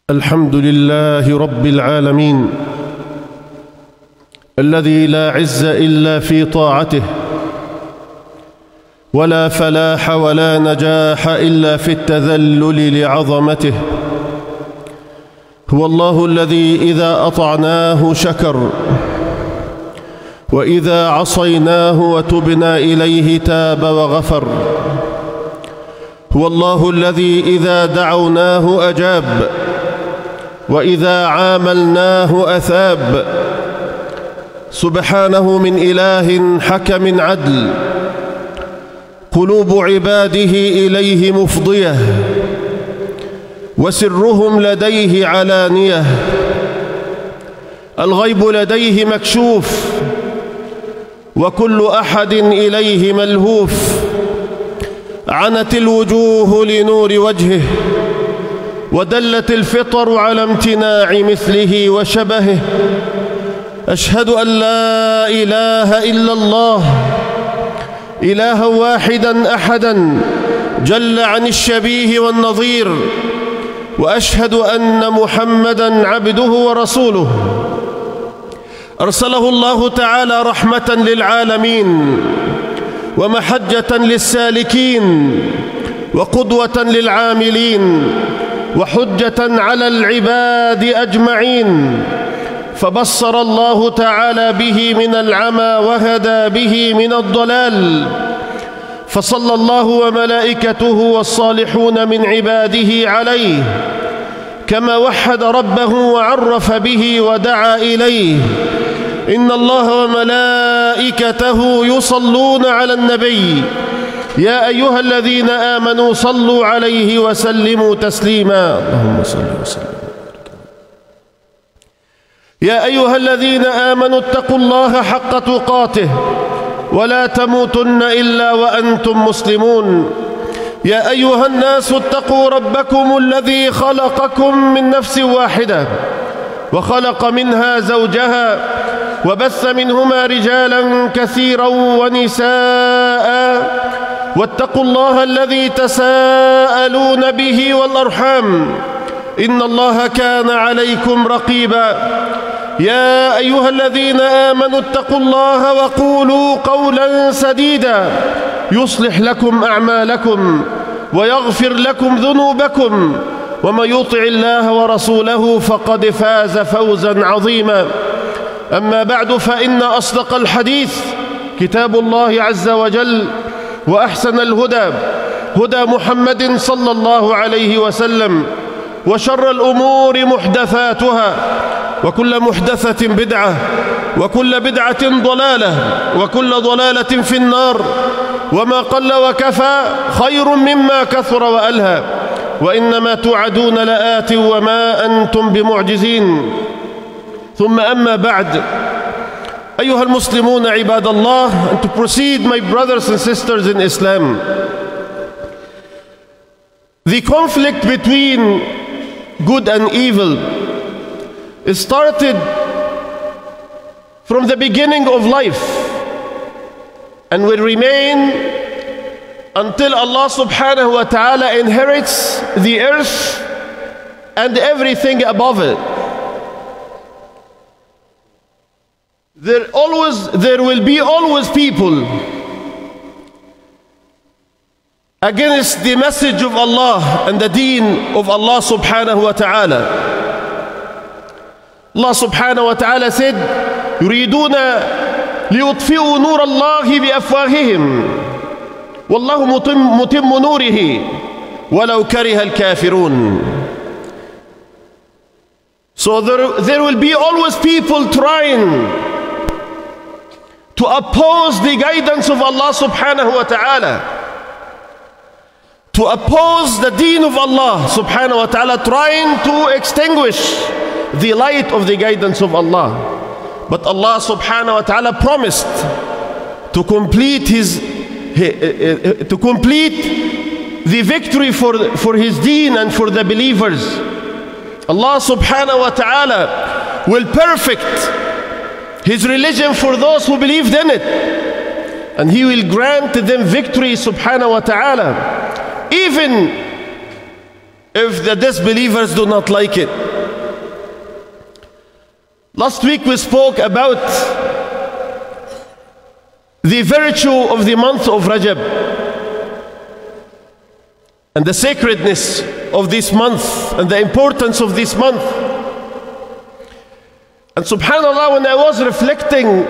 الحمد لله رب العالمين الذي لا عز إلا في طاعته، ولا فلاح ولا نجاح إلا في التذلل لعظمته. هو الله الذي إذا أطعناه شكر، وإذا عصيناه وتبنا إليه تاب وغفر. هو الله الذي إذا دعوناه أجاب، وإذا عاملناه أثاب. سبحانه من إله حكم عدل، قلوب عباده إليه مفضية، وسرهم لديه علانية. الغيب لديه مكشوف، وكل أحد إليه ملهوف. عنت الوجوه لنور وجهه، ودلت الفطر على امتناع مثله وشبهه. أشهد أن لا إله إلا الله، إلها واحدا أحدا جل عن الشبيه والنظير. وأشهد أن محمدا عبده ورسوله، أرسله الله تعالى رحمة للعالمين، ومحجة للسالكين، وقدوة للعاملين، وحجة على العباد أجمعين. فبصر الله تعالى به من العمى، وهدى به من الضلال. فصلى الله وملائكته والصالحون من عباده عليه، كما وحد ربه وعرف به ودعا إليه. إن الله وملائكته يصلون على النبي، يا أيها الذين آمنوا صلوا عليه وسلموا تسليما. اللهم صل وسلم. يا أيها الذين آمنوا اتقوا الله حق تقاته، ولا تموتن إلا وأنتم مسلمون. يا أيها الناس اتقوا ربكم الذي خلقكم من نفس واحدة، وخلق منها زوجها، وبث منهما رجالا كثيرا ونساء. واتقوا الله الذي تساءلون به والأرحام، إن الله كان عليكم رقيبا. يا أيها الذين آمنوا اتقوا الله وقولوا قولا سديدا، يصلح لكم أعمالكم ويغفر لكم ذنوبكم، ومن يطع الله ورسوله فقد فاز فوزا عظيما. أما بعد، فإن أصدق الحديث كتاب الله عز وجل، وأحسن الهدى هدى محمد صلى الله عليه وسلم، وشر الأمور محدثاتها، وكل محدثة بدعة، وكل بدعة ضلالة، وكل ضلالة في النار. وما قل وكفى خير مما كثر وألهى، وإنما توعدون لآت وما أنتم بمعجزين. ثم أما بعد، أيها المسلمون عباد الله, and to proceed, my brothers and sisters in Islam, the conflict between good and evil started from the beginning of life and will remain until Allah subhanahu wa ta'ala inherits the earth and everything above it. There will be always people against the message of Allah and the deen of Allah subhanahu wa ta'ala. Allah subhanahu wa ta'ala said, يريدون ليطفئوا نور الله بأفواههم والله متم نوره ولو كره الكافرون. So there will be always people trying to oppose the guidance of Allah subhanahu wa ta'ala, to oppose the deen of Allah subhanahu wa ta'ala, trying to extinguish the light of the guidance of Allah. But Allah subhanahu wa ta'ala promised to complete the victory for his deen and for the believers. Allah subhanahu wa ta'ala will perfect his religion for those who believed in it, and he will grant them victory subhanahu wa ta'ala, even if the disbelievers do not like it. Last week we spoke about the virtue of the month of Rajab and the sacredness of this month and the importance of this month. And subhanAllah, when I was reflecting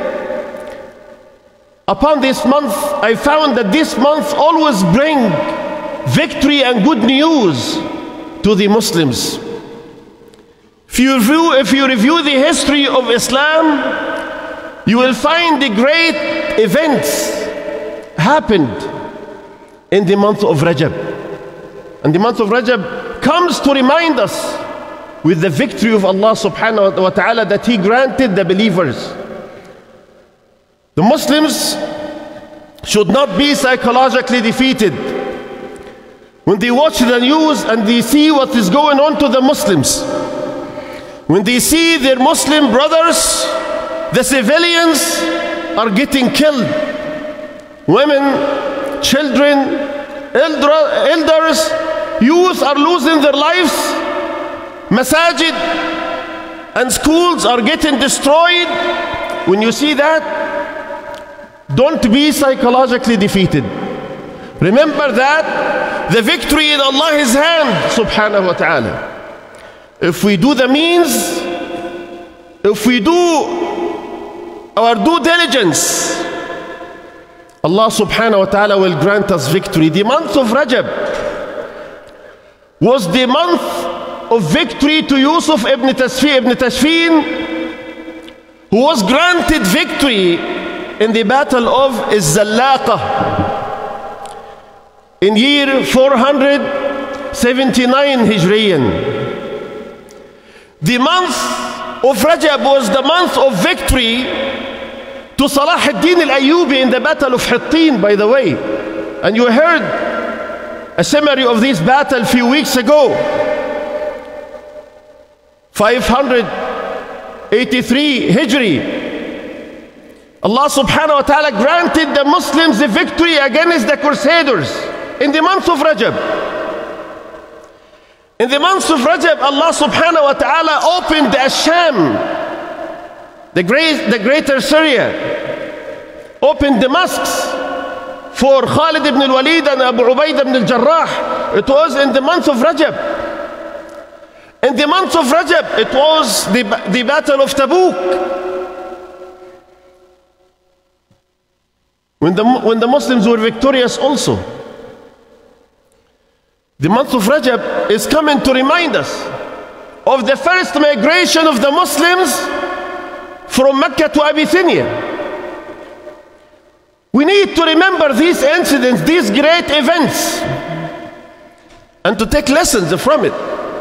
upon this month, I found that this month always brings victory and good news to the Muslims. If you review the history of Islam, you will find the great events happened in the month of Rajab. And the month of Rajab comes to remind us with the victory of Allah subhanahu wa ta'ala that He granted the believers. The Muslims should not be psychologically defeated when they watch the news and they see what is going on to the Muslims. When they see their Muslim brothers, the civilians are getting killed. Women, children, elders, youth are losing their lives. Masajid and schools are getting destroyed. When you see that, don't be psychologically defeated. Remember that the victory in Allah's hand, subhanahu wa ta'ala. If we do the means, if we do our due diligence, Allah subhanahu wa ta'ala will grant us victory. The month of Rajab was the month of victory to Yusuf ibn Tashfin, who was granted victory in the battle of Zallaqa in year 479 Hijriyan. The month of Rajab was the month of victory to Salah ad-Din al-Ayyubi in the battle of Hittin, by the way. And you heard a summary of this battle a few weeks ago. 583 Hijri. Allah subhanahu wa ta'ala granted the Muslims the victory against the Crusaders in the month of Rajab. In the month of Rajab, Allah subhanahu wa ta'ala opened Asham, the greater Syria, opened Damascus for Khalid ibn al-Walid and Abu Ubaidah ibn al-Jarrah. It was in the month of Rajab. In the month of Rajab, it was the battle of Tabuk. When the Muslims were victorious also. The month of Rajab is coming to remind us of the first migration of the Muslims from Mecca to Abyssinia. We need to remember these incidents, these great events, and to take lessons from it.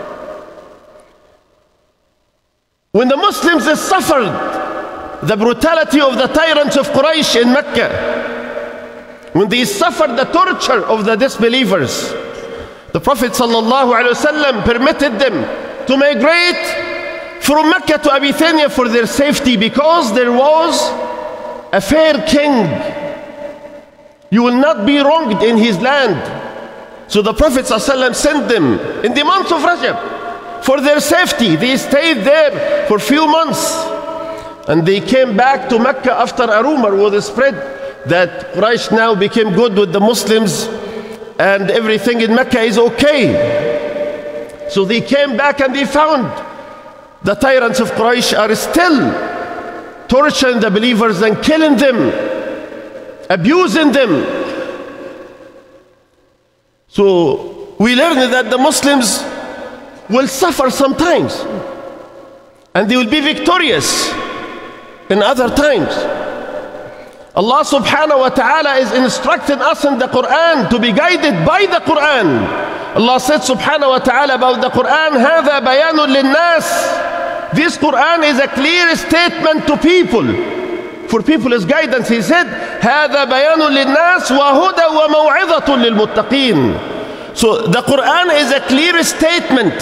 When the Muslims suffered the brutality of the tyrants of Quraysh in Mecca, when they suffered the torture of the disbelievers, the Prophet ﷺ permitted them to migrate from Mecca to Abyssinia for their safety, because there was a fair king. You will not be wronged in his land. So the Prophet ﷺ sent them in the month of Rajab for their safety. They stayed there for a few months, and they came back to Mecca after a rumor was spread that Quraysh now became good with the Muslims and everything in Mecca is okay. So they came back and they found the tyrants of Quraysh are still torturing the believers and killing them, abusing them. So we learned that the Muslims will suffer sometimes and they will be victorious in other times. Allah subhanahu wa ta'ala is instructing us in the Quran to be guided by the Quran. Allah said subhanahu wa ta'ala about the Quran, هَذَا بَيَانٌ لِلنَّاسِ. This Quran is a clear statement to people. For people is guidance. He said, هَذَا بَيَانٌ لِلنَّاسِ وَهُدًى وَمَوْعِظَةٌ لِلْمُتَّقِينَ. So the Quran is a clear statement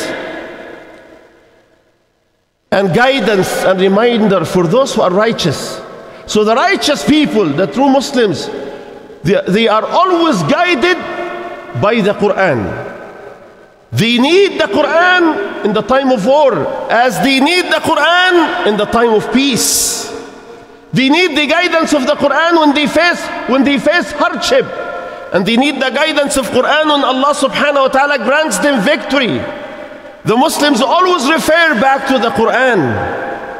and guidance and reminder for those who are righteous. So the righteous people, the true Muslims, they are always guided by the Quran. They need the Quran in the time of war, as they need the Quran in the time of peace. They need the guidance of the Quran when they face hardship. And they need the guidance of Quran when Allah subhanahu wa ta'ala grants them victory. The Muslims always refer back to the Quran.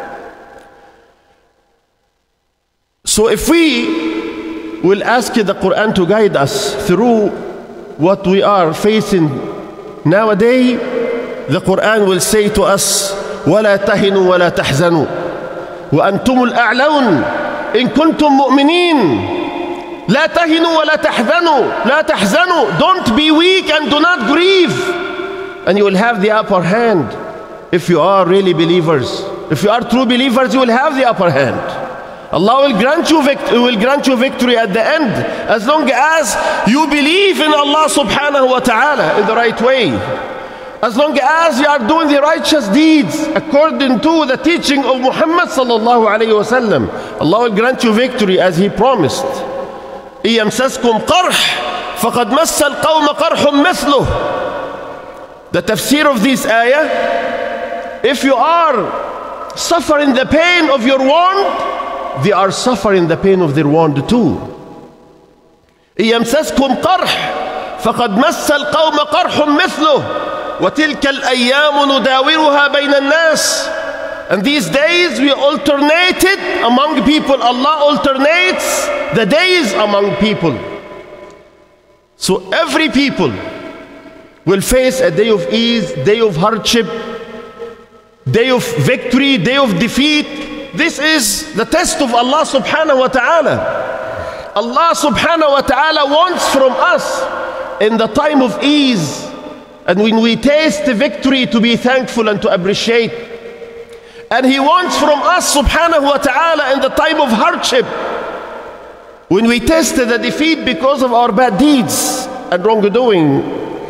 So if we will ask the Quran to guide us through what we are facing nowadays, the Quran will say to us, وَلَا تَهِنُوا وَلَا تَحْزَنُوا وَأَنْتُمُ الْأَعْلَوْنَ إِن كُنْتُم مُؤْمِنِينَ. لَا تَهِنُوا وَلَا تَحْزَنُوا. لَا تَحْزَنُوا. Don't be weak and do not grieve. And you will have the upper hand if you are really believers. If you are true believers, you will have the upper hand. Allah will grant you victory at the end, as long as you believe in Allah subhanahu wa ta'ala in the right way. As long as you are doing the righteous deeds according to the teaching of Muhammad sallallahu alayhi wa sallam, Allah will grant you victory as He promised. إِن يَمْسَسْكُمْ قَرْحٌ فَقَدْ مَسَّ الْقَوْمَ قَرْحٌ مِثْلُهُ. The tafsir of this ayah, if you are suffering the pain of your wound, they are suffering the pain of their wound too. إِن يَمْسَسْكُمْ قَرْحٌ فَقَدْ مَسَّ الْقَوْمَ قَرْحٌ مِثْلُهُ وَتِلْكَ الْأَيَّامُ نُدَاوِلُهَا بَيْنَ النَّاسِ. And these days we alternate it among people. Allah alternates the days among people. So every people will face a day of ease, day of hardship, day of victory, day of defeat. This is the test of Allah subhanahu wa ta'ala. Allah subhanahu wa ta'ala wants from us in the time of ease, and when we taste the victory, to be thankful and to appreciate. And He wants from us subhanahu wa ta'ala in the time of hardship, when we taste the defeat because of our bad deeds and wrongdoing,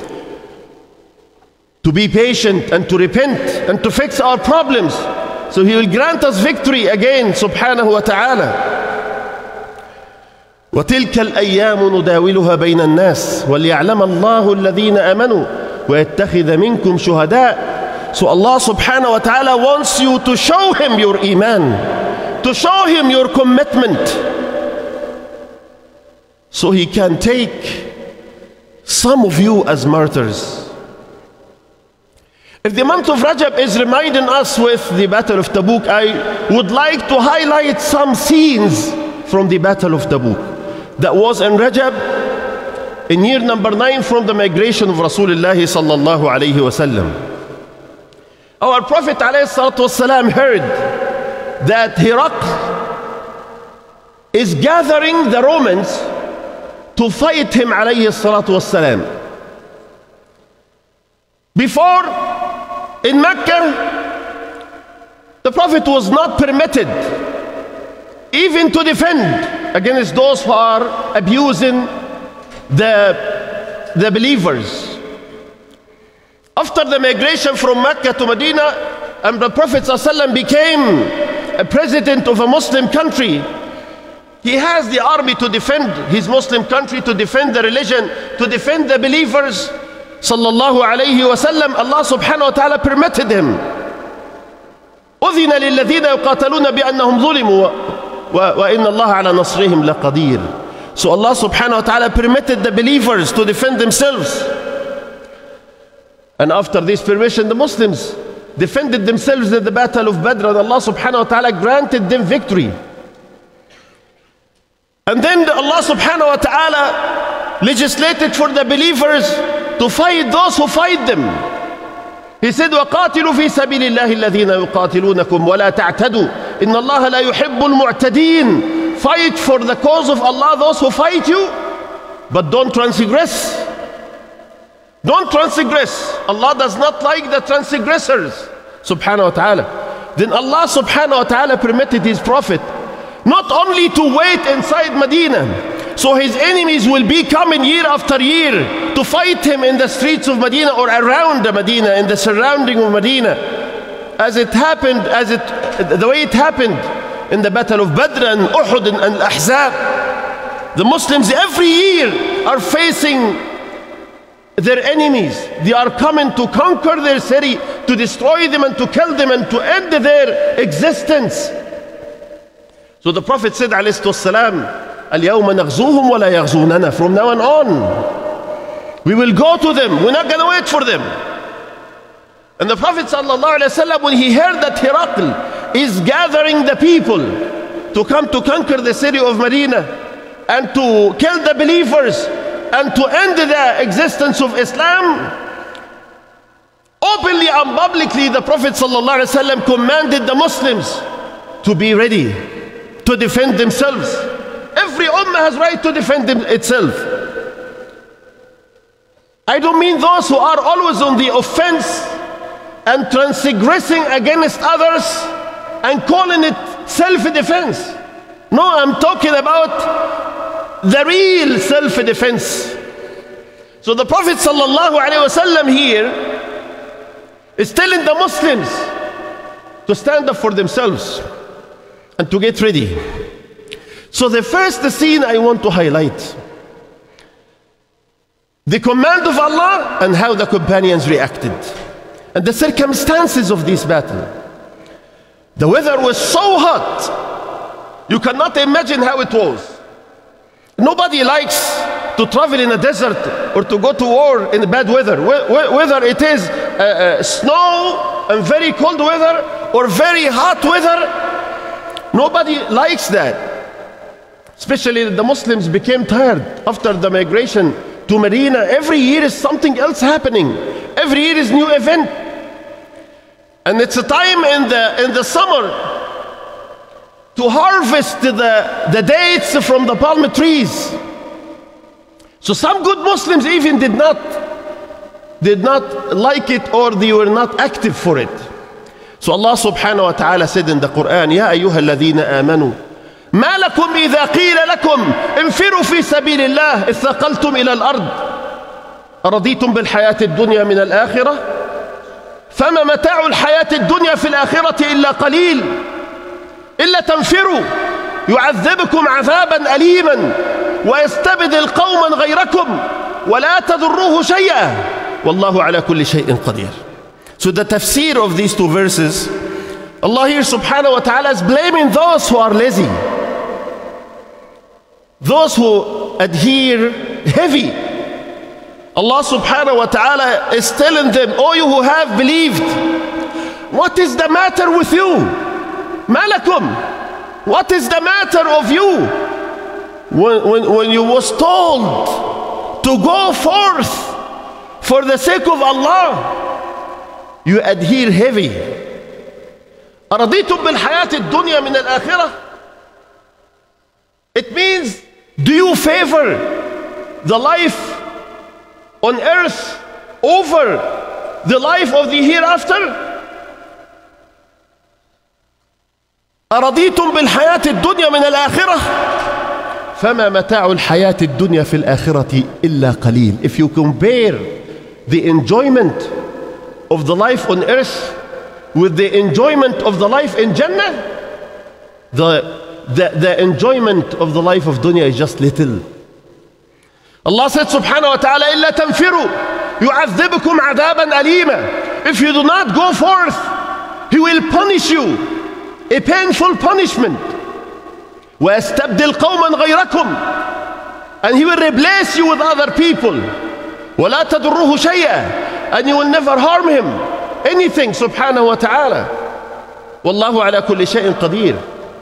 to be patient and to repent and to fix our problems. So He will grant us victory again subhanahu wa ta'ala. وَتِلْكَ الْأَيَّامُ نُدَاوِلُهَا بَيْنَ النَّاسِ وَلْيَعْلَمَ اللَّهُ الَّذِينَ آمَنُوا وَيَتَّخِذَ مِنْكُمْ شُهَدَاءَ. So Allah subhanahu wa ta'ala wants you to show Him your iman, to show Him your commitment, so He can take some of you as martyrs. If the month of Rajab is reminding us with the Battle of Tabuk, I would like to highlight some scenes from the Battle of Tabuk. That was in Rajab, in year number 9 from the migration of Rasulullah sallallahu alayhi wa sallam. Our Prophet alayhi salatu wasalam heard that Herakl is gathering the Romans to fight him alayhi salatu wasalam. Before, in Mecca, the Prophet was not permitted even to defend against those who are abusing the believers. After the migration from Mecca to Medina, and the Prophet ﷺ became a president of a Muslim country, he has the army to defend his Muslim country, to defend the religion, to defend the believers. Sallallahu alayhi wa sallam, Allah subhanahu wa ta'ala permitted him. أذن للذين يقاتلون بأنهم ظلموا وإن الله على نصرهم لقدير. So Allah subhanahu wa ta'ala permitted the believers to defend themselves. And after this permission, the Muslims defended themselves in the Battle of Badr, and Allah subhanahu wa ta'ala granted them victory. And then Allah subhanahu wa ta'ala legislated for the believers to fight those who fight them. He said, وَقَاتِلُوا فِي سَبِيلِ اللَّهِ الَّذِينَ يُقَاتِلُونَكُمْ وَلَا تَعْتَدُوا إِنَّ اللَّهَ لَا يُحِبُّ الْمُعْتَدِينَ. Fight for the cause of Allah those who fight you, but don't transgress. Don't transgress. Allah does not like the transgressors subhanahu wa ta'ala. Then Allah subhanahu wa ta'ala permitted His Prophet not only to wait inside Medina, so his enemies will be coming year after year to fight him in the streets of Medina or around the Medina, in the surrounding of Medina, as it happened, the way it happened in the Battle of Badr and Uhud and Al-Ahzab. The Muslims every year are facing their enemies. They are coming to conquer their city, to destroy them and to kill them and to end their existence. So the Prophet said, alayhi salatu اليوم نغزوهم ولا يغزوننا. From now on, we will go to them. We're not going to wait for them. And the Prophet sallallahu alaihi wasallam, when he heard that Herakl is gathering the people to come to conquer the city of Medina and to kill the believers and to end the existence of Islam, openly and publicly the Prophet sallallahu alaihi wasallam commanded the Muslims to be ready to defend themselves. Every ummah has right to defend itself. I don't mean those who are always on the offense and transgressing against others and calling it self-defense. No, I'm talking about the real self-defense. So the Prophet sallallahu alaihi wasallam here is telling the Muslims to stand up for themselves and to get ready. So the first scene I want to highlight, the command of Allah and how the companions reacted, and the circumstances of this battle. The weather was so hot, you cannot imagine how it was. Nobody likes to travel in a desert or to go to war in bad weather. Whether it is snow and very cold weather or very hot weather, nobody likes that. Especially the Muslims became tired after the migration to Medina. Every year is something else happening. Every year is new event. And it's a time in the summer to harvest the dates from the palm trees. So some good Muslims even did not like it, or they were not active for it. So Allah subhanahu wa ta'ala said in the Quran, يا أيها الذين آمنوا ما لكم إذا قيل لكم انفروا في سبيل الله اثقلتم إلى الأرض أرضيتم بالحياة الدنيا من الآخرة فما متاع الحياة الدنيا في الآخرة إلا قليل إلا تنفروا يعذبكم عذابا أليما ويستبدل قوما غيركم ولا تضروه شيئا والله على كل شيء قدير. So the tafsir of these two verses, Allah here subhanahu wa ta'ala is blaming those who are lazy, those who adhere heavy. Allah subhanahu wa ta'ala is telling them, oh, you who have believed, what is the matter with you? Malakum, what is the matter of you? When you was told to go forth for the sake of Allah, you adhere heavy. أرضيتم بالحياة الدنيا من الآخرة? It means, do you favor the life on earth over the life of the hereafter? أرضيتم بالحياة الدنيا من الآخرة فما متاع الحياة الدنيا في الآخرة إلا قليل. If you compare the enjoyment of the life on earth with the enjoyment of the life in Jannah, the enjoyment of the life of dunya is just little. Allah said subhanahu wa ta'ala, إِلَّا تَنْفِرُوا يُعَذِّبُكُمْ عَذَابًا أَلِيمًا. If you do not go forth, He will punish you a painful punishment. وَيَسْتَبْدِلْ قَوْمًا غَيْرَكُمْ, and He will replace you with other people. وَلَا تَضُرُّهُ شَيْئًا, and you will never harm Him anything subhanahu wa ta'ala. وَاللَّهُ عَلَى كُلِّ شَيْءٍ قَدِيرٌ.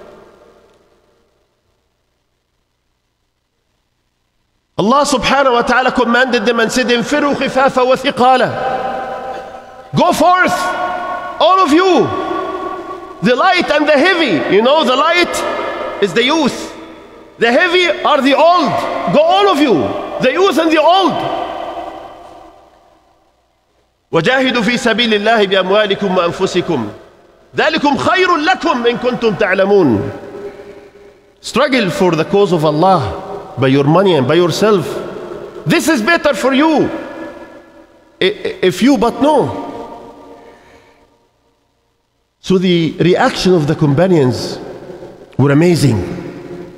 Allah subhanahu wa ta'ala commanded them and said, انفروا خفافا وثقالا. Go forth, all of you, the light and the heavy. You know, the light is the youth, the heavy are the old. Go all of you, the youth and the old. وجاهدوا في سبيل الله بأموالكم وأنفسكم ذلكم خير لكم إن كنتم تعلمون. Struggle for the cause of Allah by your money and by yourself. This is better for you if you but know. So the reaction of the companions were amazing.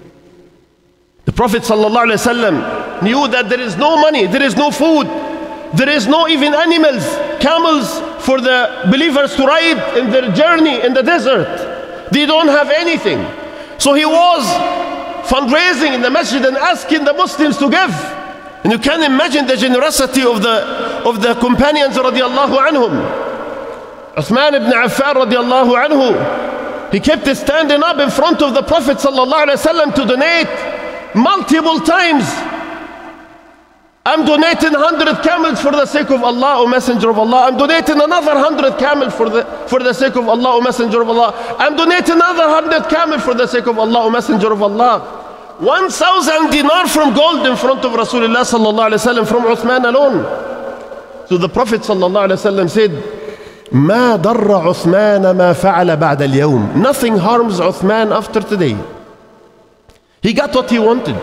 The Prophet ﷺ knew that there is no money, there is no food, There is no even animals, camels for the believers to ride in their journey in the desert. They don't have anything. So he was fundraising in the masjid and asking the Muslims to give. And you can imagine the generosity of the companions radiallahu anhum. Uthman ibn Affan radiallahu anhu, he kept standing up in front of the Prophet sallallahu alaihi wasallam to donate multiple times. I'm donating 100 camels for the sake of Allah, O Messenger of Allah. I'm donating another 100 camels for the sake of Allah, O Messenger of Allah. I'm donating another 100 camels for the sake of Allah, O Messenger of Allah. 1,000 dinar from gold in front of Rasulullah sallallahu alaihi wasallam from Uthman alone. So the Prophet sallallahu alaihi wasallam said, "Ma darra Uthman ma fa'ala ba'da al-yawm." Nothing harms Uthman after today. He got what he wanted.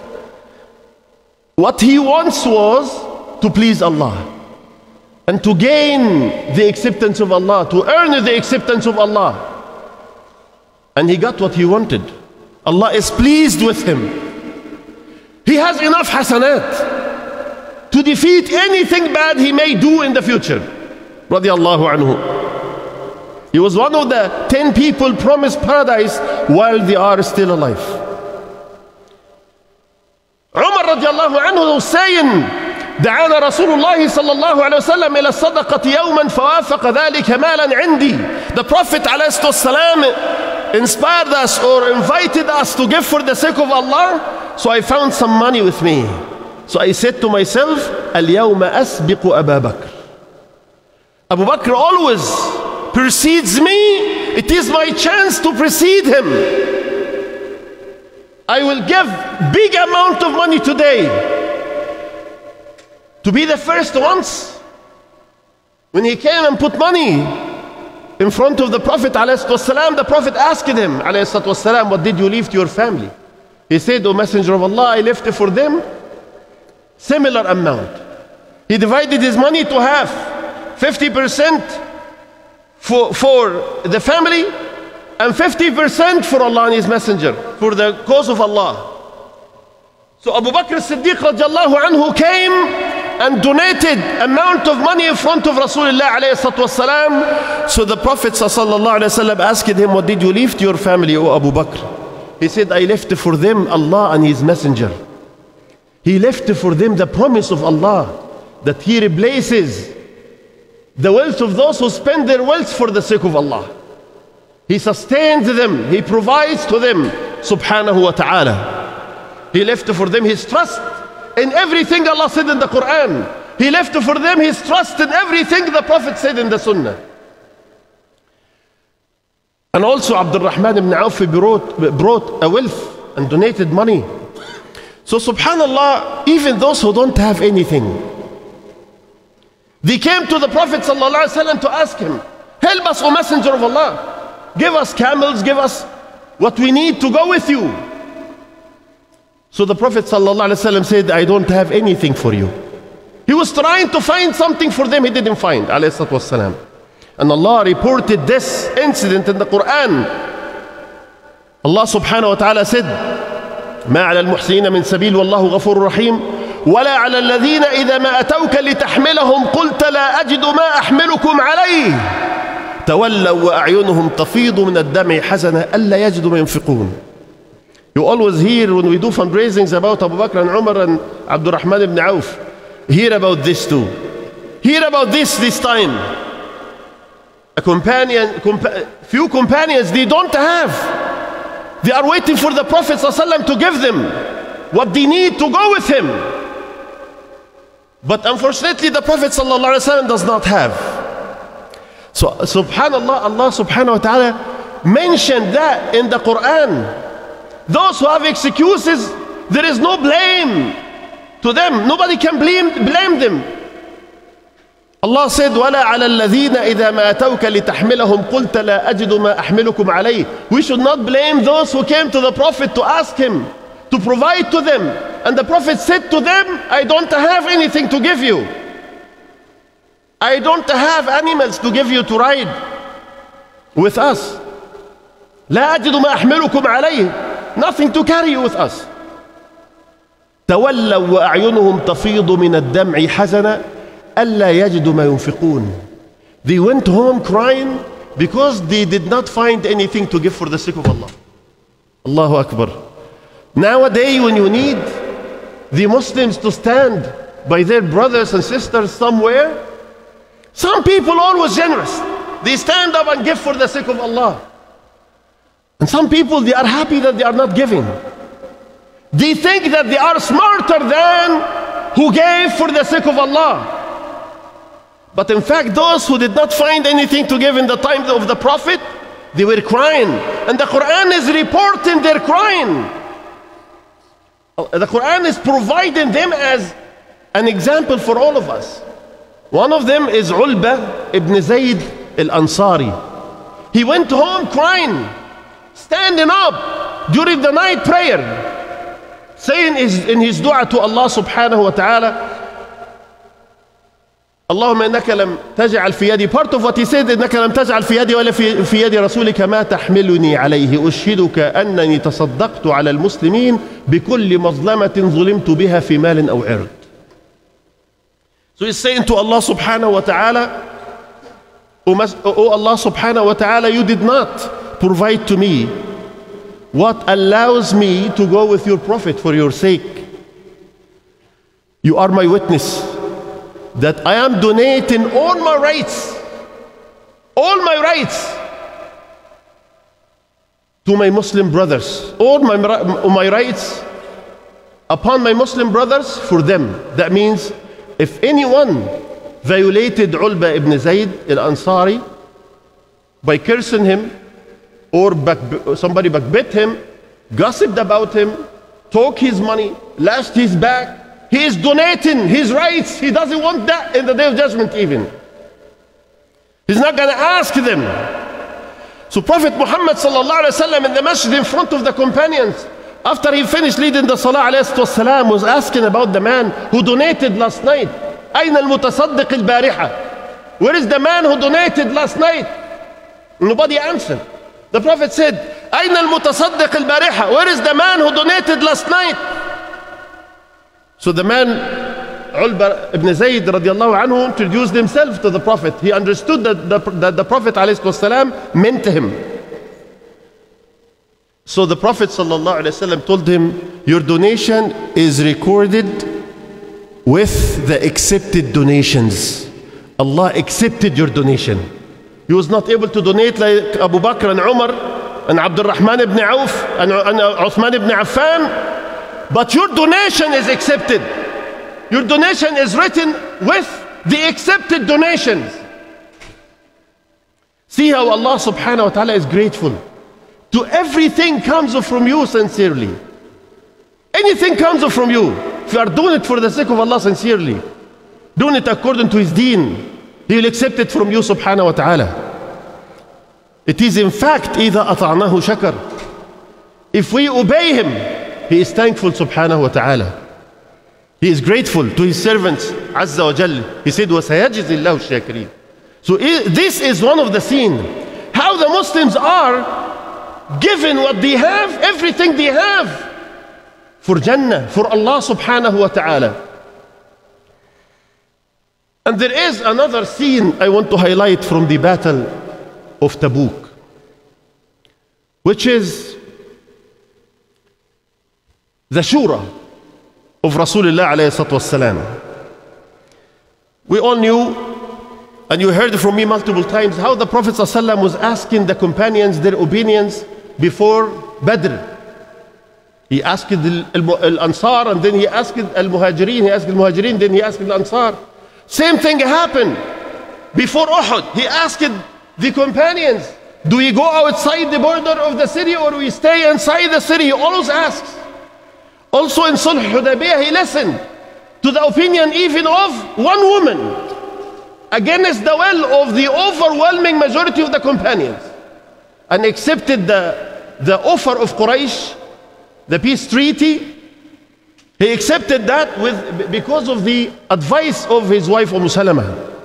What he wants was to please Allah and to gain the acceptance of Allah, to earn the acceptance of Allah. And he got what he wanted. Allah is pleased with him. He has enough hasanat to defeat anything bad he may do in the future. Radiallahu anhu. He was one of the 10 people promised paradise while they are still alive. Umar radiallahu anhu was saying, دعانا رسول الله صلى الله عليه وسلم إلى الصدقة يوما فوافق ذلك مالا عندي. The Prophet عليه الصلاة والسلام inspired us or invited us to give for the sake of Allah. So I found some money with me. So I said to myself, اليوم أسبق أبا بكر. Abu Bakr always precedes me. It is my chance to precede him. I will give big amount of money today to be the first ones. When he came and put money in front of the Prophet ﷺ, the Prophet asked him ﷺ, what did you leave to your family? He said, O Messenger of Allah, I left for them similar amount. He divided his money to half, 50% for the family and 50% for Allah and His Messenger, for the cause of Allah. So Abu Bakr as-Siddiq radiallahu anhu came and donated amount of money in front of Rasulullah alayhi salatu wasalam. So the Prophet sallallahu alayhi wasallam asked him, what did you leave to your family, O Abu Bakr? He said, I left for them Allah and His Messenger. He left for them the promise of Allah that He replaces the wealth of those who spend their wealth for the sake of Allah. He sustains them, He provides to them, subhanahu wa ta'ala. He left for them His trust in everything Allah said in the Quran. He left for them His trust in everything the Prophet said in the Sunnah. And also Abdul Rahman ibn Auf brought a wealth and donated money. So subhanallah, even those who don't have anything, they came to the Prophet sallallahu alaihi wasallam to ask him, help us, O Messenger of Allah. Give us camels, give us what we need to go with you. So the Prophet ﷺ said, I don't have anything for you. He was trying to find something for them, he didn't find. ﷺ. And Allah reported this incident in the Quran. Allah subhanahu wa ta'ala said, ما على المحسنين من سبيل والله غفور رحيم ولا على الذين إذا ما أتوك لتحملهم قلت لا أجد ما أحملكم عليه تولوا وأعينهم تفيض من الدمع حزنا ألا يجدوا ما ينفقون. You always hear when we do fundraisings about Abu Bakr and Umar and Abdul Rahman ibn Auf, hear about this too. Hear about this time. Few companions, they don't have. They are waiting for the Prophet ﷺ to give them what they need to go with him. But unfortunately the Prophet ﷺ does not have. So subhanallah, Allah subhanahu wa ta'ala mentioned that in the Quran. Those who have excuses, there is no blame to them. Nobody can blame them. Allah said, وَلَا عَلَى الَّذِينَ إِذَا مَا أَتَوْكَ لِتَحْمِلَهُمْ قُلْتَ لَا أَجِدُ مَا أَحْمِلُكُمْ عَلَيْهِ. We should not blame those who came to the Prophet to ask him to provide to them. And the Prophet said to them, I don't have anything to give you. I don't have animals to give you to ride with us. لا أجد ما أحملكم عليه. Nothing to carry with us. تولوا وأعينهم تفيض من الدمع حزنا ألا يجدوا ما ينفقون. They went home crying because they did not find anything to give for the sake of Allah. Allahu Akbar. Nowadays, when you need the Muslims to stand by their brothers and sisters somewhere, some people are always generous. They stand up and give for the sake of Allah. And some people, they are happy that they are not giving. They think that they are smarter than who gave for the sake of Allah. But in fact, those who did not find anything to give in the time of the Prophet, they were crying. And the Quran is reporting their crying. The Quran is providing them as an example for all of us. One of them is Ulba ibn Zayd al-Ansari. He went home crying, standing up during the night prayer, saying in his dua to Allah subhanahu wa ta'ala, اللهم إنك لم تجعل في يدي, part of what he said, إنك لم تجعل في يدي ولا في يد رسولك ما تحملني عليه, أشهدك أنني تصدقت على المسلمين بكل مظلمة ظلمت بها في مال أو عرض. So he's saying to Allah subhanahu wa ta'ala, oh Allah subhanahu wa ta'ala, you did not provide to me what allows me to go with your Prophet for your sake. You are my witness that I am donating all my rights to my Muslim brothers, all my rights upon my Muslim brothers for them. That means if anyone violated Ulba ibn Zayd al-Ansari by cursing him, or somebody backbit him, gossiped about him, took his money, lashed his back, he is donating his rights. He doesn't want that in the day of judgment even. He's not going to ask them. So Prophet Muhammad sallallahu alaihi wasallam in the masjid in front of the companions, after he finished leading the salah alayhi wasallam, was asking about the man who donated last night. أين المتصدق البارحة? Where is the man who donated last night? Nobody answered. The Prophet said, أين المتصدق البارحة? Where is the man who donated last night? So the man, Ulba ibn Zayd radiallahu anhu, introduced himself to the Prophet. He understood that the Prophet alayhi wasallam meant to him. So the Prophet sallallahu alayhi wasallam told him, your donation is recorded with the accepted donations. Allah accepted your donation. He was not able to donate like Abu Bakr and Umar and Abdul Rahman ibn Auf and Uthman ibn Affan. But your donation is accepted. Your donation is written with the accepted donations. See how Allah subhanahu wa ta'ala is grateful. To everything comes from you sincerely. Anything comes from you. If you are doing it for the sake of Allah sincerely, doing it according to His deen, He will accept it from you subhanahu wa ta'ala. It is in fact, إِذَا أَطَعْنَاهُ شَكَرٍ. If we obey Him, He is thankful subhanahu wa ta'ala. He is grateful to His servants azza wa jal. He said, وَسَيَجِزِ اللَّهُ الشَّاكِرِينَ. So this is one of the scene. How the Muslims are given what they have, everything they have, for Jannah, for Allah subhanahu wa ta'ala. And there is another scene I want to highlight from the battle of Tabuk, which is the shura of Rasulullah alayhi salatu wassalam. We all knew, and you heard from me multiple times, how the Prophet ﷺ was asking the companions their opinions before Badr. He asked Al-Ansar, and then he asked Al-Muhajirin, then he asked Al-Ansar. Same thing happened before Uhud. He asked the companions, do we go outside the border of the city or we stay inside the city? He always asks. Also in Sulh Hudaybiyah, he listened to the opinion even of one woman against the will of the overwhelming majority of the companions, and accepted the offer of Quraysh, the peace treaty. He accepted that because of the advice of his wife Salama.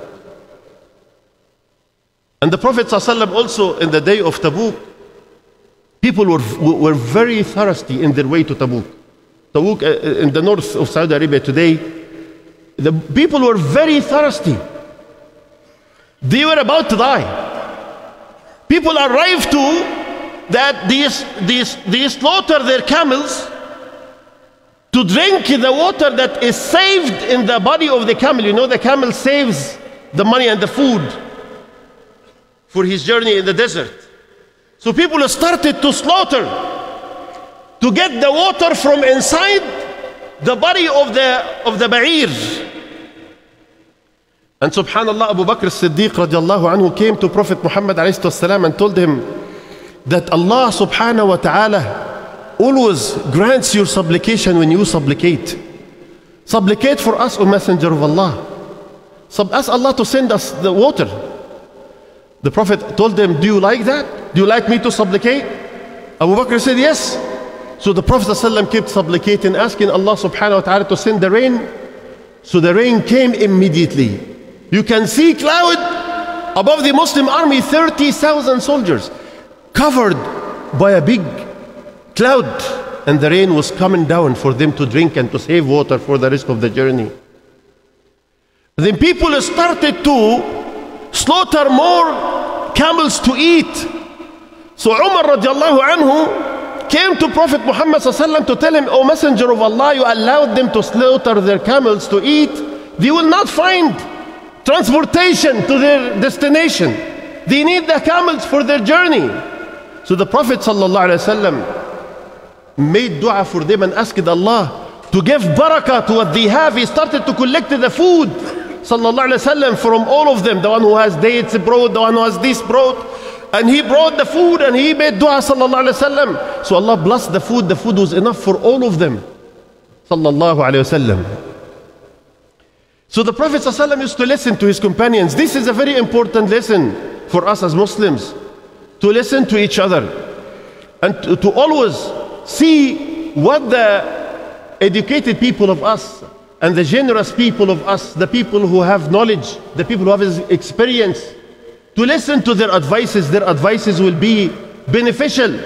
And the Prophet ﷺ also, in the day of Tabuk, people were very thirsty in their way to Tabuk. Tabuk in the north of Saudi Arabia today The people were very thirsty. They were about to die. People arrived to that they slaughter their camels to drink the water that is saved in the body of the camel. You know, the camel saves the money and the food for his journey in the desert. So people started to slaughter to get the water from inside the body of the ba'ir. And subhanallah, Abu Bakr as-Siddiq radiallahu anhu came to Prophet Muhammad alayhi salatu and told him that Allah subhanahu wa ta'ala always grants your supplication when you supplicate. Supplicate for us, O Messenger of Allah. Ask Allah to send us the water. The Prophet told them, do you like that? Do you like me to supplicate? Abu Bakr said, yes. So the Prophet ﷺ kept supplicating, asking Allah subhanahu wa ta'ala to send the rain. So the rain came immediately. You can see cloud above the Muslim army, 30,000 soldiers covered by a big cloud, and the rain was coming down for them to drink and to save water for the rest of the journey. Then people started to slaughter more camels to eat. So Umar radiallahu anhu came to Prophet Muhammad to tell him, O Messenger of Allah, you allowed them to slaughter their camels to eat. They will not find transportation to their destination. They need the camels for their journey. So the Prophet made dua for them and asked Allah to give barakah to what they have. He started to collect the food from all of them. The one who has dates brought, the one who has this brought. And he brought the food and he made dua sallallahu alayhi wasallam. So Allah blessed the food. The food was enough for all of them. Sallallahu alayhi wasallam. So the Prophet ﷺ used to listen to his companions. This is a very important lesson for us as Muslims, to listen to each other and to always see what the educated people of us and the generous people of us, the people who have knowledge, the people who have experience, to listen to their advices. Their advices will be beneficial.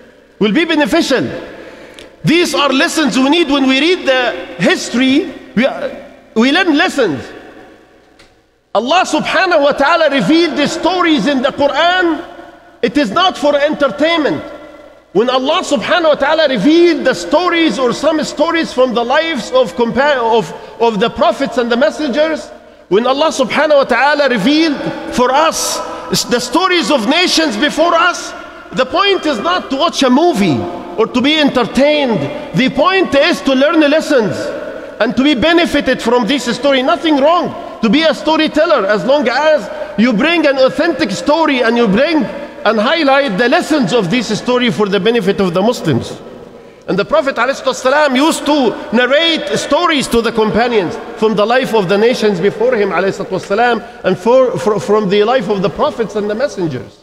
These are lessons we need when we read the history. We learn lessons. Allah subhanahu wa ta'ala revealed the stories in the Quran. It is not for entertainment. When Allah subhanahu wa ta'ala revealed the stories or some stories from the lives of the prophets and the messengers, when Allah subhanahu wa ta'ala revealed for us the stories of nations before us, the point is not to watch a movie or to be entertained. The point is to learn the lessons and to be benefited from this story. Nothing wrong to be a storyteller as long as you bring an authentic story and you bring and highlight the lessons of this story for the benefit of the Muslims. And the Prophet ﷺ used to narrate stories to the companions from the life of the nations before him ﷺ, and from the life of the prophets and the messengers.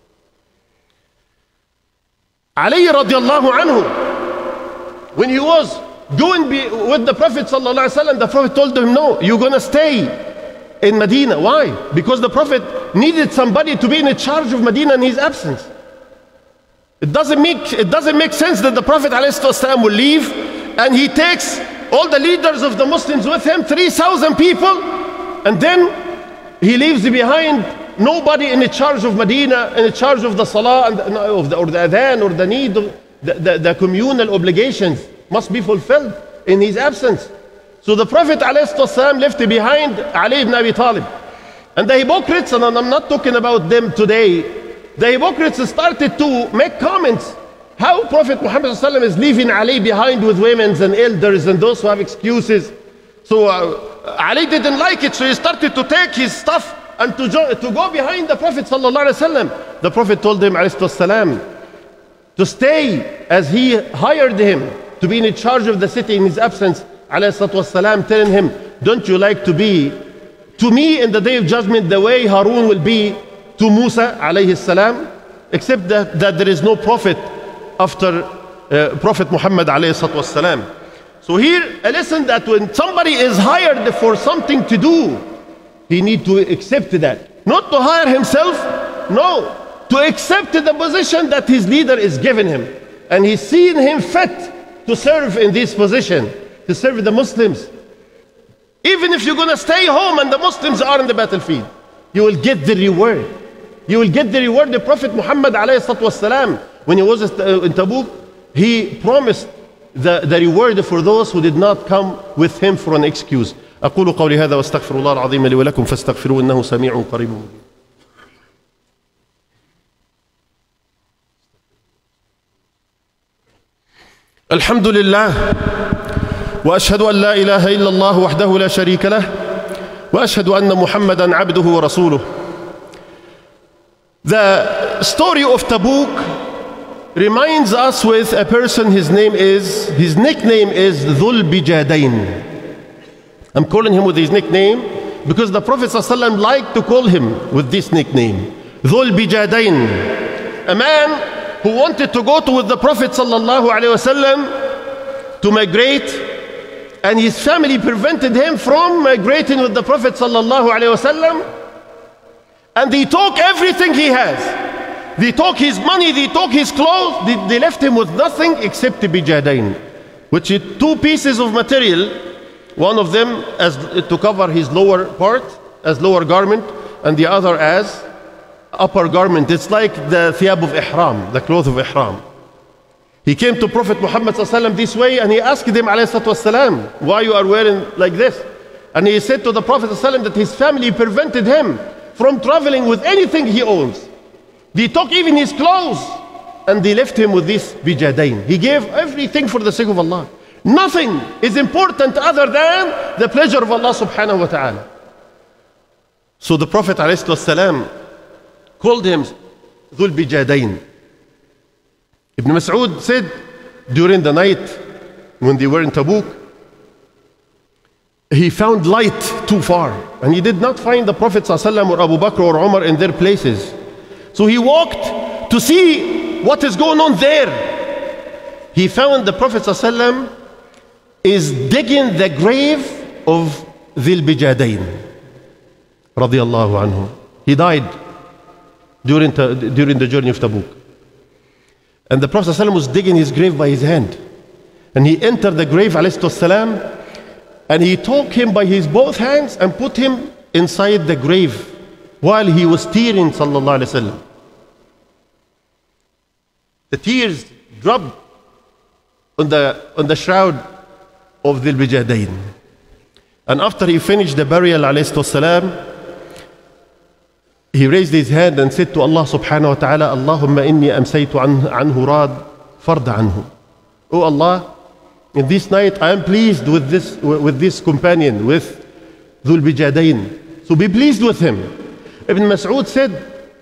Ali radiallahu anhu, when he was going with the Prophet ﷺ, the Prophet told him, no, you're going to stay in Medina. Why? Because the Prophet needed somebody to be in charge of Medina in his absence. It doesn't make sense that the Prophet ﷺ will leave and he takes all the leaders of the Muslims with him, 3,000 people, and then he leaves behind nobody in charge of Medina, in charge of the salah and or the adhan or the need of the communal obligations must be fulfilled in his absence. So the Prophet ﷺ left behind Ali ibn Abi Talib. And the hypocrites, and I'm not talking about them today, the hypocrites started to make comments. How Prophet Muhammad ﷺ is leaving Ali behind with women and elders and those who have excuses. So Ali didn't like it, so he started to take his stuff and to go behind the Prophet ﷺ. The Prophet told him ﷺ to stay as he hired him to be in charge of the city in his absence, ﷺ, telling him, don't you like to be to me in the day of judgment the way Harun will be to Musa alayhi salam, except that there is no prophet after Prophet Muhammad alayhi salam. So here a lesson that when somebody is hired for something to do, he need to accept that. Not to hire himself, no, to accept the position that his leader is giving him. And he's seen him fit to serve in this position, to serve the Muslims. Even if you're going to stay home and the Muslims are in the battlefield, you will get the reward. You will get the reward. The Prophet Muhammad ﷺ, when he was in Tabuk, he promised the reward for those who did not come with him for an excuse. أقول قولي هذا واستغفر الله العظيم لي ولكم فاستغفروه إنه سميع قريب مجيب. الحمد لله وأشهد أن لا إله إلا الله وحده لا شريك له وأشهد أن محمدا عبده ورسوله. The story of Tabuk reminds us with a person. His nickname is Dhul Bijadain. I'm calling him with his nickname because the Prophet ﷺ liked to call him with this nickname, Dhul Bijadain. A man who wanted to go with the Prophet ﷺ to migrate, and his family prevented him from migrating with the Prophet ﷺ, and they took everything he has. They took his money, they took his clothes, they left him with nothing except Bijadain, which is two pieces of material, one of them as to cover his lower part as lower garment, and the other as upper garment. It's like the thiyab of ihram, the cloth of ihram. He came to Prophet Muhammad ﷺ this way, and he asked him ﷺ, why you are wearing like this? And he said to the Prophet ﷺ that his family prevented him from traveling with anything he owns. They took even his clothes and they left him with this Bijadain. He gave everything for the sake of Allah. Nothing is important other than the pleasure of Allah subhanahu wa ta'ala. So the Prophet ﷺ called him Dhul Bijadain. Ibn Mas'ud said during the night when they were in Tabuk, he found light too far, and he did not find the Prophet ﷺ or Abu Bakr or Umar in their places. So he walked to see what is going on there. He found the Prophet ﷺ is digging the grave of Dhul Bijadain radiyallahu anhu. He died during the journey of Tabuk. And the Prophet ﷺ was digging his grave by his hand. And he entered the grave ﷺ, and he took him by his both hands and put him inside the grave while he was tearing sallallahu alaihi wasallam. The tears dropped on the shroud of Dhul Bijadain. And after he finished the burial alayhi salam, he raised his hand and said to Allah subhanahu wa ta'ala, Allahumma inni amsaytu anhu rad farda anhu. Oh Allah, in this night I am pleased with this companion, with Dhul Bijadain. So be pleased with him. Ibn Mas'ud said,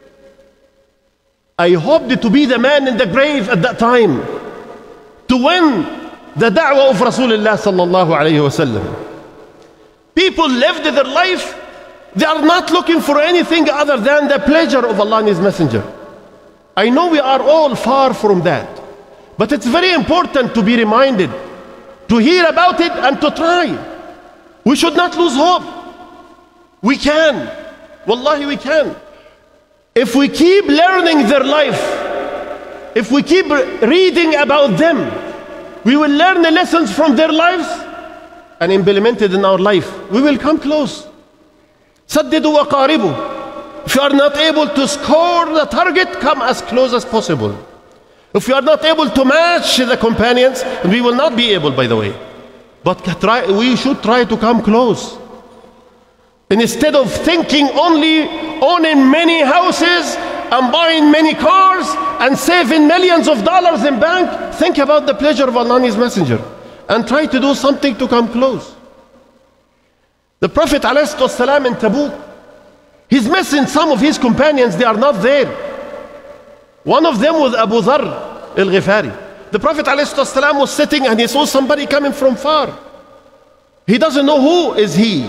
I hoped to be the man in the grave at that time to win the da'wah of Rasulullah sallallahu alayhi wa sallam. People lived their life, they are not looking for anything other than the pleasure of Allah and His Messenger. I know we are all far from that, but it's very important to be reminded, to hear about it and to try. We should not lose hope. We can. Wallahi, we can. If we keep learning their life, if we keep reading about them, we will learn the lessons from their lives and implement it in our life. We will come close. Saddidu wa qaribu. If you are not able to score the target, come as close as possible. If you are not able to match the companions, and we will not be able, by the way, but we should try to come close. Instead of thinking only owning many houses and buying many cars and saving millions of dollars in bank, think about the pleasure of Allah and His Messenger and try to do something to come close. The Prophet ﷺ in Tabuk, he's missing some of his companions, they are not there. One of them was Abu Dharr al-Ghifari. The Prophet ﷺ was sitting and he saw somebody coming from far. He doesn't know who he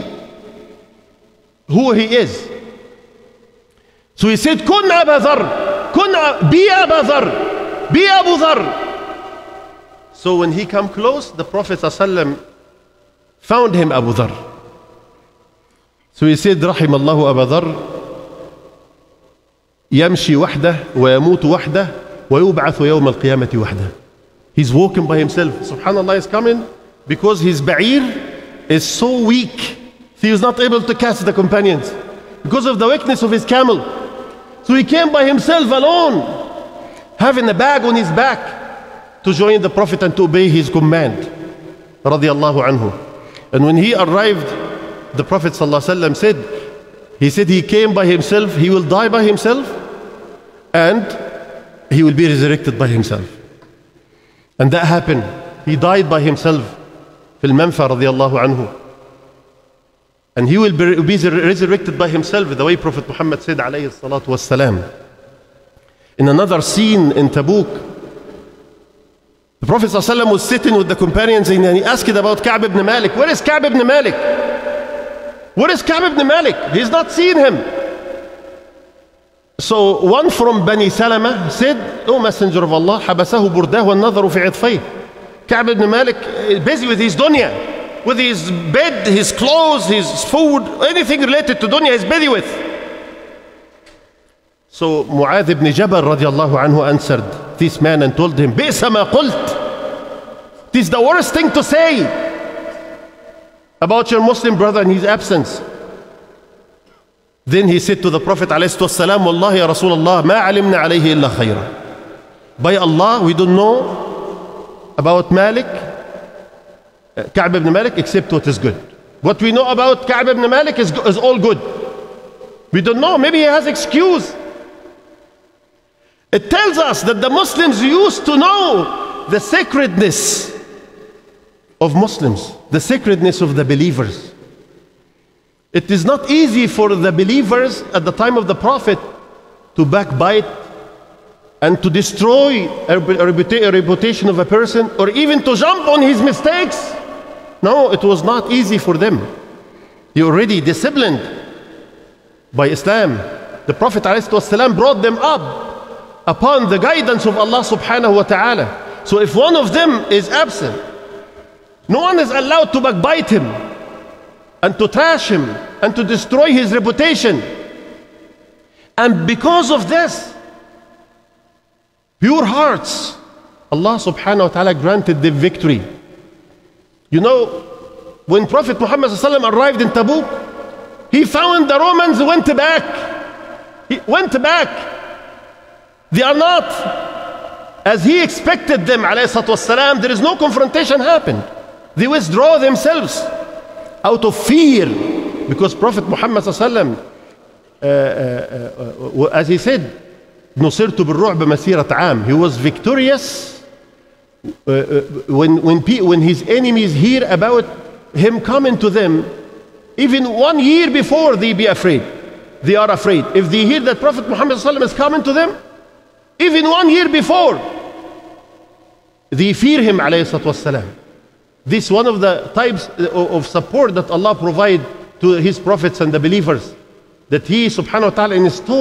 is. So he said, Kun Abu Dharr, be Abu Dharr, be Abu Dharr. So when he came close, the Prophet ﷺ found him Abu Dharr. So he said, رحم الله أبا ذر يمشي وحده ويموت وحده ويبعث يوم القيامة وحده. He's walking by himself. Subhanallah is coming because his ba'ir is so weak He was not able to catch the companions because of the weakness of his camel. So he came by himself alone, having a bag on his back, to join the Prophet and to obey his command. Radiallahu anhu. And when he arrived, the Prophet ﷺ said, he came by himself, he will die by himself, and he will be resurrected by himself. And that happened. He died by himself. Fil Manfa radiallahu anhu. And he will be resurrected by himself, the way Prophet Muhammad said alayhi salatu wassalam. In another scene in Tabuk, the Prophet ﷺ was sitting with the companions and he asked about Ka'b ibn Malik. Where is Ka'b ibn Malik? Where is Ka'b ibn Malik? He's not seen him. So one from Bani Salama said, "O Messenger of Allah, حبسه برداه والنظر في عطفيه." Ka'b ibn Malik is busy with his dunya, with his bed, his clothes, his food, anything related to dunya is busy with. So Mu'adh ibn Jabal radiallahu anhu answered this man and told him, بئس ما قلت. This is the worst thing to say about your Muslim brother in his absence. Then he said to the Prophet عليه الصلاة والسلام, والله يا رسول الله ما علمنا عليه إلا خيرا. By Allah, we don't know about Malik, Ka'b ibn Malik, except what is good. What we know about Ka'b ibn Malik is all good. We don't know, maybe he has excuse. It tells us that the Muslims used to know the sacredness of Muslims, the sacredness of the believers. It is not easy for the believers at the time of the Prophet to backbite and to destroy a reputation of a person, or even to jump on his mistakes. No, it was not easy for them. They already disciplined by Islam. The Prophet ﷺ brought them up upon the guidance of Allah subhanahu wa ta'ala. So if one of them is absent, no one is allowed to backbite him and to trash him and to destroy his reputation. And because of this, pure hearts, Allah subhanahu wa ta'ala granted them victory. You know, when Prophet Muhammad ﷺ arrived in Tabuk, he found the Romans went back. He went back. They are not as he expected them, alayhi salatu wassalam. There is no confrontation happened. They withdraw themselves out of fear, because Prophet Muhammad sallallahu alaihi wasallam, as he said, نصرت بالرعب مسيرة عام. He was victorious when his enemies hear about him coming to them. Even 1 year before, they be afraid. They are afraid. If they hear that Prophet Muhammad sallallahu alaihi wasallam is coming to them, even 1 year before, they fear him alayhi salatu wassalam. This is one of the types of support that Allah provide to his prophets and the believers, that he subhanahu wa ta'ala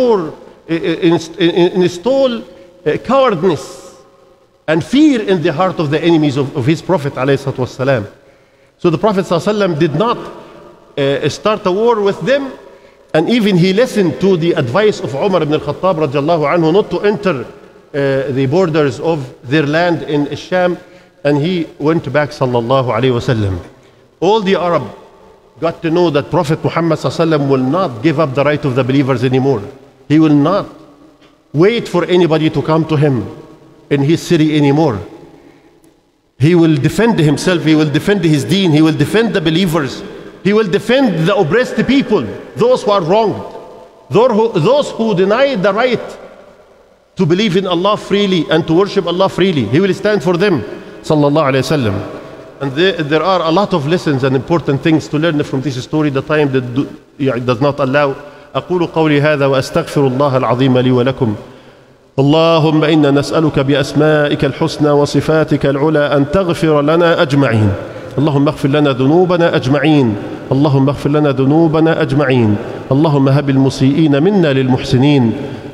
install cowardness and fear in the heart of the enemies of his prophet alayhi salatu wassalam. So the Prophet sallallahu alaihi wasallam did not start a war with them, and even he listened to the advice of Umar ibn al-Khattab radiallahu anhu not to enter the borders of their land in Sham, and he went back sallallahu alayhi wasallam. All the Arab got to know that Prophet Muhammad sallallahu alayhi wasallam will not give up the right of the believers anymore. He will not wait for anybody to come to him in his city anymore. He will defend himself, he will defend his deen, he will defend the believers, he will defend the oppressed people, those who are wronged, those who deny the right to believe in Allah freely and to worship Allah freely. He will stand for them, sallallahu alayhi wasallam. And there are a lot of lessons and important things to learn from this story. The time that does not allow. أقول قولي هذا وأستغفر الله العظيم لي ولكم. اللهم إنا نسألك بأسمائك الحسنى وصفاتك العلى أن تغفر لنا أجمعين. اللهم اغفر لنا ذنوبنا أجمعين. اللهم اغفر لنا ذنوبنا أجمعين. اللهم هب المسيئين منا للمحسنين.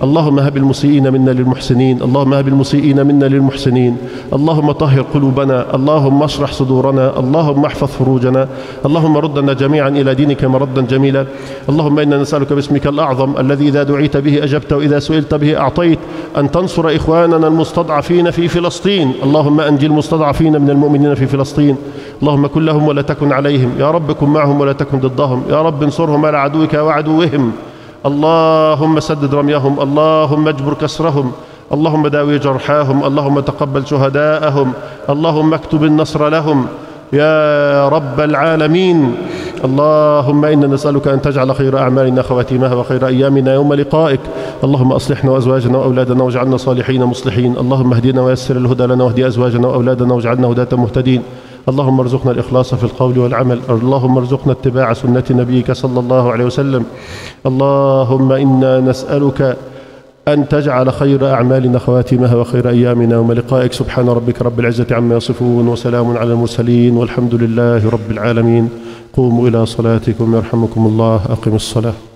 اللهم هب المسيئين منا للمحسنين، اللهم هب المسيئين منا للمحسنين. اللهم طهر قلوبنا، اللهم اشرح صدورنا، اللهم احفظ فروجنا، اللهم ردنا جميعا إلى دينك مردا جميلا. اللهم إنا نسألك باسمك الأعظم الذي إذا دعيت به أجبت وإذا سئلت به أعطيت أن تنصر إخواننا المستضعفين في فلسطين. اللهم أنجي المستضعفين من المؤمنين في فلسطين. اللهم كن لهم ولا تكن عليهم، يا رب كن معهم ولا تكن ضدهم، يا رب انصرهم على عدوك وعدوهم. اللهم سدد رميهم، اللهم اجبر كسرهم، اللهم داوي جرحاهم، اللهم تقبل شهداءهم، اللهم اكتب النصر لهم يا رب العالمين. اللهم إنا نسألك أن تجعل خير أعمالنا خواتيمها وخير أيامنا يوم لقائك. اللهم أصلحنا وأزواجنا وأولادنا واجعلنا صالحين مصلحين. اللهم اهدنا ويسر الهدى لنا واهدي أزواجنا وأولادنا واجعلنا هداة مهتدين. اللهم ارزقنا الإخلاص في القول والعمل. اللهم ارزقنا اتباع سنة نبيك صلى الله عليه وسلم. اللهم إنا نسألك أن تجعل خير أعمالنا خواتيمها وخير أيامنا يوم لقائك. سبحان ربك رب العزة عما يصفون وسلام على المرسلين والحمد لله رب العالمين. قوموا إلى صلاتكم يرحمكم الله. أقم الصلاة.